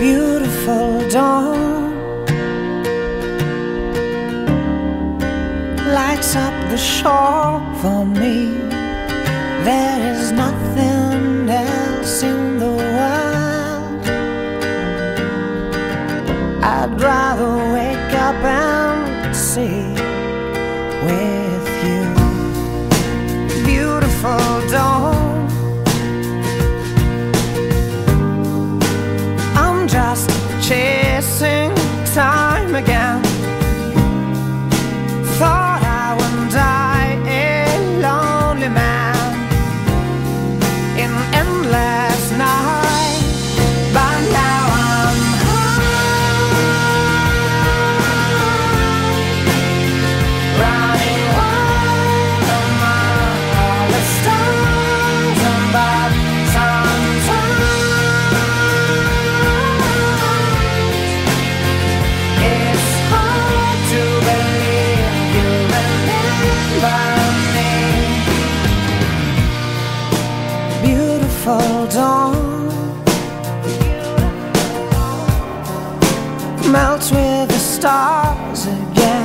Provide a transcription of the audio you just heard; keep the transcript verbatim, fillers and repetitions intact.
Beautiful dawn lights up the shore for me. There is nothing else in the world. I'd rather wake up and see with you. Beautiful dawn, I'm just chasing time again. Thought I would die a lonely man in endless night, but now I'm high, running wild among all the stars above. Sometimes it's hard to believe you remember me. Beautiful dawn melts with the stars again.